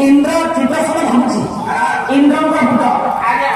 इंद्र चित्रसर भामुची इंद्र का पुत्र आज्ञा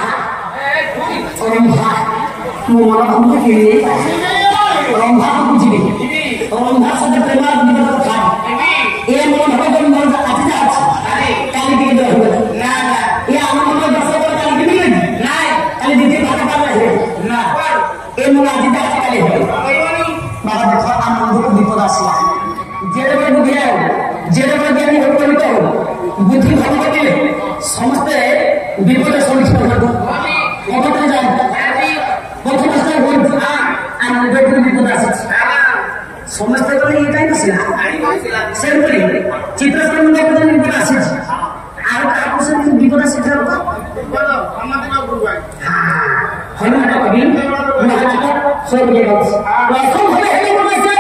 रंभा मो मन भामुची किणी रंभा को बुझिबी रंभा सहित प्रेम निकट था ए मन भगवान मन आज जा काली के रहबे ना ना ए आनंद में दर्शक काली के मिले ना काली दीदी भाग पाला है ना ए मन आज जा काली है बाबा देखो आनंद को विपद आसिला जेरे बुझिया जेरे ज्ञानी हो परित हो बुद्धि भगवती समस्त विपद समीक्षा करबो कतटा जाय प्रथम स्तर हो आनंद को विपद आसी समस्त को ये टाइम आसिला सेमपरी चित्रसर मुंडा को विपद आसी आर काको से विपद आसी था बोलो हमते ना गुरु भाई हां हनुमान कवि महाराज सब के बस प्रथम हमें हेले को से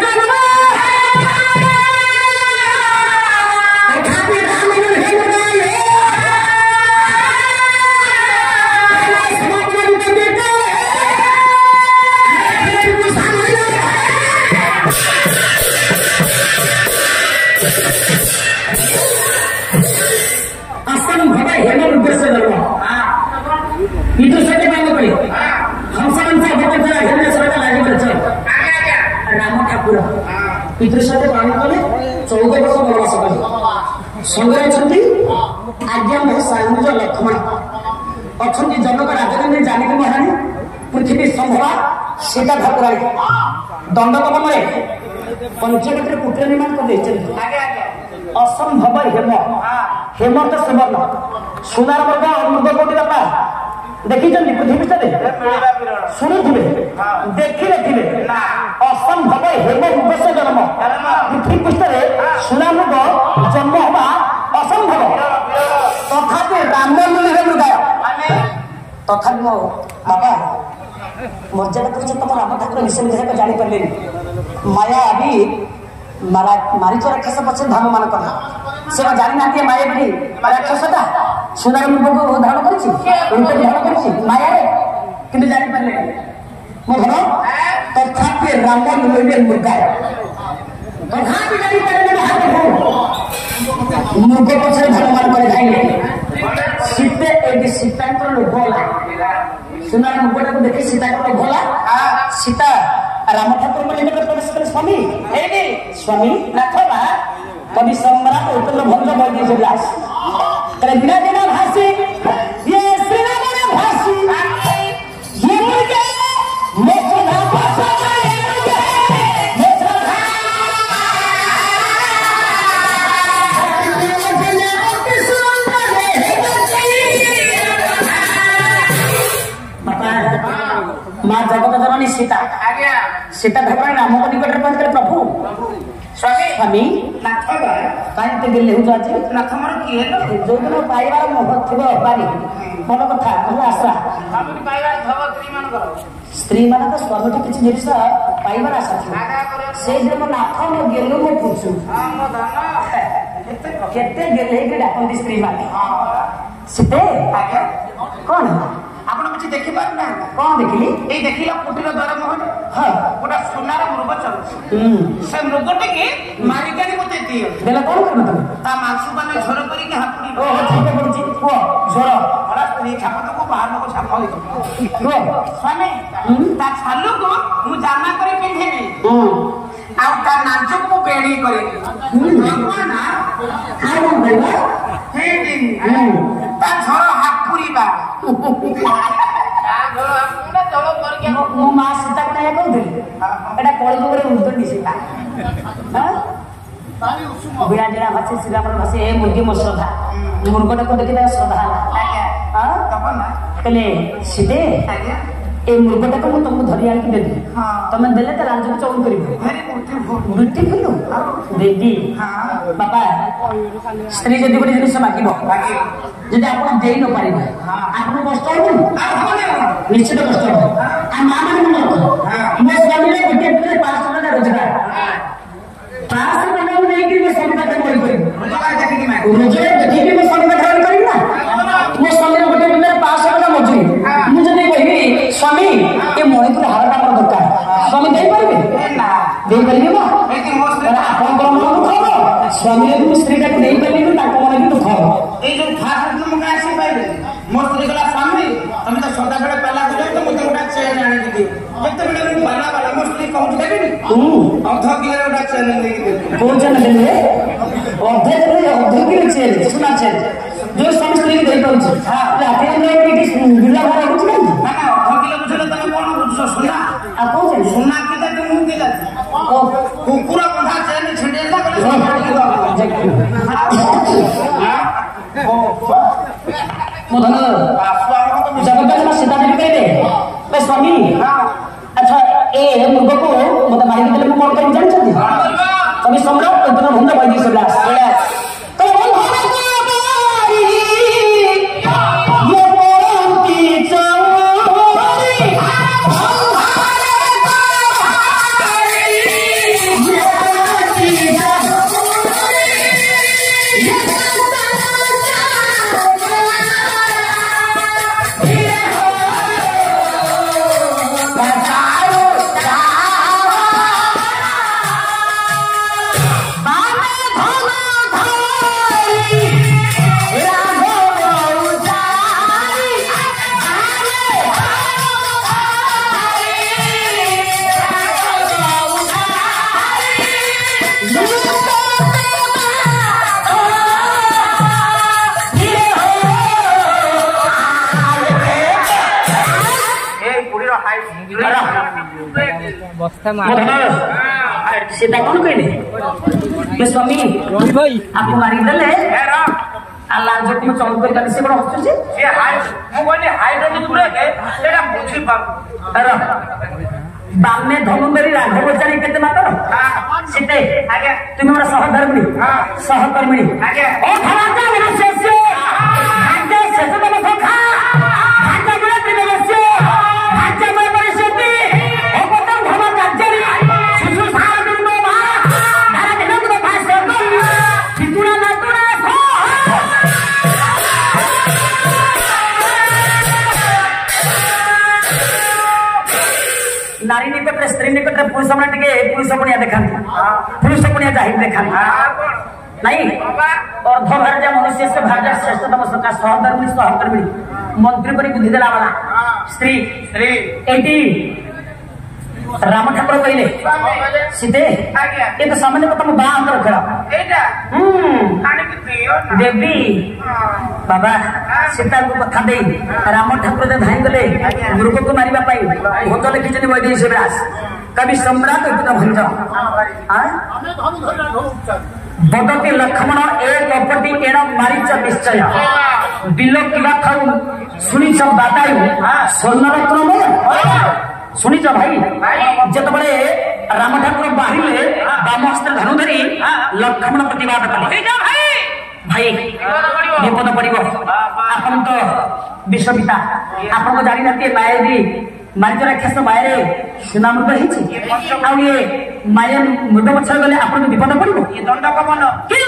itu saja bangun beri. Hamsaran saya betul betul akhirnya serta lagi berjalan. Rama Thakur. Itu saja bangun beri. 14 वर्ष बनवास कले. संगे अछंती आज्ञा में सायुज लक्ष्मण. अछंती जनक राजधानी जानकी महारानी पृथ्वी संभवा सीता ठाकुराणी. दंडक में पंचवटी पुत्र निर्माण कर देते. असंभव हेम हेमंत सेवन सुनार वर्ग अमृत कोटि बापा देखी पृथ्वी थे शुणुवे देखिले असंभव हेम मृगस जन्म पृथ्वी पृष्ठ सुनामृग जन्म हवा असंभव तथापि राम मिले मृगाय तथा मो बाबा मर्यादा कर तुम राम ठाकुर विषय विधायक जापारे माया अभी मारीच राक्षस पक्ष धाम मान कला से जानी ना माया भी राक्षसटा सुनार मुख को धारण कर माया कि जापारे मो घर तथापि राम मिले मृगाय तथापि मृग पक्ष धाम मान कर सीते सीतांकर लोभ सुनार मुखटा को देखी सीतांकर लोभ सीता राम ठाकुर निकट प्रवेश कर स्वामी स्वामी नाथ कवि सम्राट उत्तर भंग वैद्य व्यास बिना बिना भाषी ये श्री राम भाषी ये मुर्गे मोसधा भाषा ये मुर्गे मोसधा माँ जगत जननी सीता सीता ठाकुर राम को निकट पहुंच कर प्रभु स्वामी नाथ कहीं गेले हो आज नाथ मोर किए जो दिन पाइबार मोह थी बारी मन कथा मोर आशा स्त्री मान स्वामी किसी जिन पाइबार आशा थी से दिन मो नाथ मो गेलु मो पूछू केते गेले के डाकंती स्त्री मान सीते कौन आप देखी पार ना कौन देखिली ये देखिला कुटीर द्वार मोहन हां गोटा सुनार मृग चल से मृगटे के मारिकानी मते दियो देला कौन करन तुम ता मांसु बने झोर करी के हापुड़ी ओ छापे पड़ची को झोर बड़ा स्त्री छापा को बाहर को छापा होई रो स्वामी ता छालु को मु जामा करे पिंधेनी आ ता नाजो को बेड़ी करे भगवान हां बोलबा हे दिन ता झोर हापुड़ी बा मो माँ सीता को नहीं कहते एटा कली जुगर उद्दंडी सीता विराजना भाषी श्रीराम भाषी ए मुर्गी मो श्रद्धा मुर्गटा को देखी श्रद्धा कहले सीधे ए मुर्गटा को तुमको धरी आनी देवी तुम देले तो लाल चौन कर ब्यूटीफुल देवी बाबा स्त्री जदि गोटे जिन मागिब जदि आप दे न पारे आपको कष्ट हो निश्चित कष्ट हो माँ मैंने मन रख मो स्वामी गोटे दिन 500 टका रोजगार 500 टका नहीं मैं स्वामी का रोजगार देखिए मैं स्वामी का धारण करी ना मो स्वामी गोटे दिन 500 टका मजूरी मुझे कहबी स्वामी ये मणिपुर हारटा मोर दरकार स्वामी दे पारे दे पारे ना आप मन दुख हम स्वामी स्त्री टाक दे पारे मन भी दुख कहूँ देबी अध किलो गोटा चेन लेके दे कौन चेन देले अध किलो चेन सुना चेन जो स्वामी स्त्री दे पाउछ राते में पीटी बिला भरा होछ ना ना अध किलो बुझले तमे कोन बुझछ सुना आ कौन चेन सुना के दे मुंह के दे कुकुरा बंधा चेन छिड़े ला गले मदन जगत में सीता देवी कह दे स्वामी अच्छा ए मुर्ग को मत मारी के लिए कौन कर जान छथि स्वामी सम्राट इतना भंग वैदिक सलास तो बोल हमारी ये मोती चौरी सीता कौन कहले स्वामी भाई आपको मारी देले अल्लाह जो तुम चौक कर कर से बड़ा हस्त छे ये हाई मो बोले हाइड्रोलिक ब्रेक एटा बुझी पा अरे बाम में धनुर्धरी राघव बच्चाने केते मात्र सीते आगे तुम हमरा सहधर्मिणी सहकर्मिणी आगे ओ खराजा मेरा शेष्य भाग्य शेष तम सखा भाग्य मेरा त्रिवेश्य भाग्य मेरा परिषदी ओ पतंग भवा राज्यरी शिशु सार दिन में मा धारा दिन में भाष कर चितुना नातुना नारी निकट स्त्री निकट पुरुष मन टिके पुरुष पुनिया देखा पुरुष पुनिया जाहि देखा नहीं अर्ध भारजा मनुष्य से भारजा श्रेष्ठतम सका सहधर्मी सहकर्मी मंत्री परी बुद्धि देला वाला स्त्री श्री एटी राम ठाकुर कहले सीते ये तो सामान्य तुम बा अंतर खेल एटा कानी के दियो ना देवी बाबा सीता को कथा दे राम ठाकुर दे धाई गले मृग को मारिबा पाई भोज लिखिछन वैदिक शिवराज कवि सम्राट इतना भंज बदती लक्ष्मण एक अपटी एण मारिच निश्चय बिल किला खाऊ शुणी बातायु स्वर्ण रत्न शुणी भाई जत बड़े राम ठाकुर बाहर बामहस्त धनु धरी लक्ष्मण प्रतिवाद कले भाई विपद पड़ो आपन तो विश्वपिता आपन को जानी नाती मायावी मारिच राक्षस माये सुनामृत हो ये माया मृग पछर गले आपन को विपद पड़ो ये दंडक मन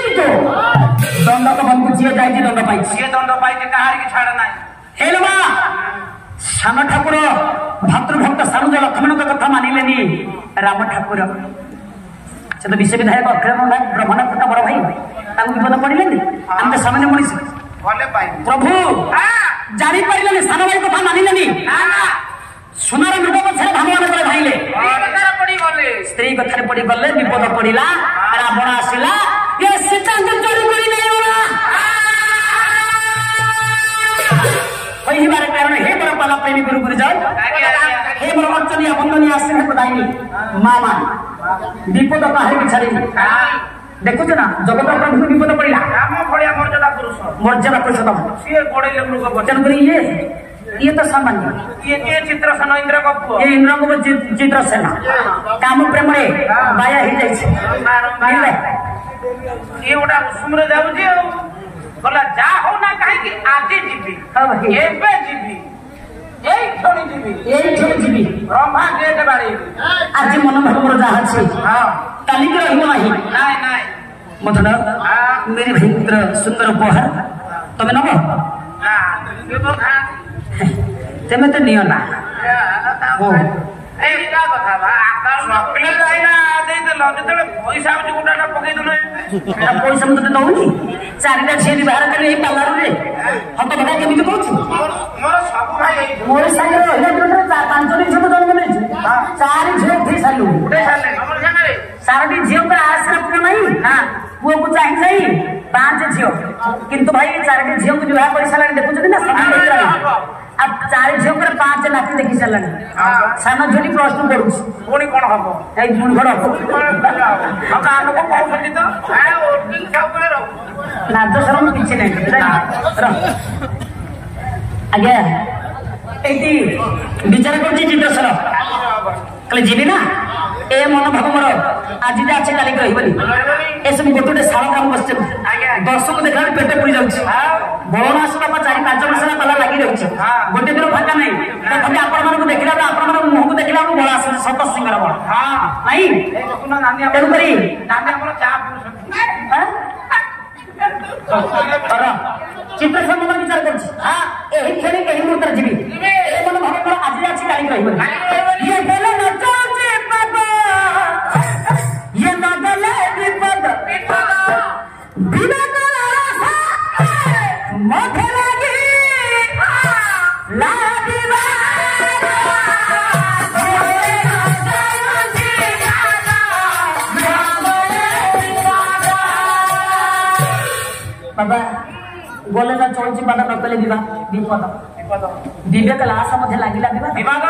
दंडक मन को जी जाए दंड पाई ये दंड पाई कहार की छाड़ ना हेलमा श्याम ठाकुर भातृभक्त सानुज लक्ष्मण कथा मानिले राम ठाकुर से तो विश्व विधायक अग्रह ब्रह्मण कथा बड़ भाई विपद पड़े आम सामान्य मनीष प्रभु जानी पारे सान भाई कथा मानिले सुनार मृग पछे भगवान पर धाइले स्त्री कथार पड़ी गले विपद पड़ा रावण आसला ये सीता चोरी कर कारण हे मोर पाला प्रेमी गुरु गुरुजन हे मोर अर्चनीय वंदनीय आशीर्वाद प्रदायिनी मामा विपद काहे बिछाड़ी देखुछ ना जगत प्रभु विपद पड़ा राम भलिया मर्यादा पुरुषोत्तम सी गोड़े मृग वचन करी ये तो सामान्य ये चित्रसेन इंद्र को ये इंद्र को चित्रसेना काम प्रेम बाया ही जाइए ये गोटा उषुम जाऊँ बोला जा हो ना कहीं आज जीवी एबे जीवी यही छोड़ी जीवी ब्रह्मा गेट बाड़ी आज मन भगवर जहाँ अच्छे काली के रही नहीं नाई मधुर मेरी भयंकर सुंदर उपहार तमें नब तेमे तो नियो ना कथा ଚକଲେଟ ଆଇନା ଦେଇଦେଲ ଯେତେବେଳେ ପଇସା ହଉଛି ଗୋଟା ପକେଇଦେଲ ପଇସା ମୁଁ ତତେ ଦଉନି 4ଟା ଝିଅ ବାହାର କଲି ଏଇ ପାର୍ଲରରେ ହତ କଥା କେମିତି କହୁଛୁ ମୋର ସବୁ ଭାଇ ମୋର ସାଙ୍ଗରେ ରହିଲା 5ଟି ଝିଅ ଜନ୍ମ ନେଇଛୁ 4 ଝିଅ ଉଠେଇ ସାରିଲୁ 4ଟି ଝିଅଙ୍କର ଆଶା ପୁଅ ନାହିଁ ନା ପୁଅକୁ ଚାହିଁ ନାହିଁ 5 ଝିଅ କିନ୍ତୁ ଭାଇ 4ଟି ଝିଅକୁ ବିବାହ କରିସାରିଲାଣି ଦେଖୁଛନ୍ତି ନା ଆଉ 4 ଝିଅଙ୍କର 5 ନାତି ଦେଖି ସାରିଲାଣି ସାନ ଝିଅଟି +2 ପଢୁଛି ପୁଣି କଣ ହବ ଏଇ ପୁଣି ଘର କହୁଛନ୍ତି ତ ନାଚ ଶରମ କିଛି ନାହିଁ ଆଜ୍ଞା ଏଇଠି ବିଚାର କରୁଛି ଚିତ୍ରସର କହିଲେ ଯିବି ନା ଏ ମନୋଭାବ ମୋର ଆଜି ଯା ଅଛି କାଲିକି ରହିବନି ଏସବୁ ଗୋଟେ ଶାଳ କାମ ବସିଛନ୍ତି ଦର୍ଶକ ଦେଖିଲା ପେଟ ପୁରି ଯାଉଛି ବଣ ଆସିବା 4-5 ମାସ ହେଲା ଲାଗି ରହୁଛି ଗୋଟେ ଦିନ ଫାଙ୍କା ନାହିଁ ତଥାପି ଆପଣମାନଙ୍କୁ ଦେଖିଲା ବେଳେ ଆପଣମାନଙ୍କ ମୁହଁକୁ ଦେଖିଲା ବେଳକୁ ବଳ ଆସୁଛି ସତ ସିଂହର ବଳ ନାଇଁ ତେଣୁକରି ଚିତ୍ରସର ମନ ବିଚାର କରୁଛି ଏହି କ୍ଷଣି ଏହି ମୁହୂର୍ତ୍ତରେ ଯିବି ଏ ମନୋଭାବ ମୋର ଆଜି ଅଛି କାଲିକି ରହିବନି बाबा बोले ना चौची बाबा नकले विवाह विपद विवेक लाश मध्य लागिला विवाह विवाद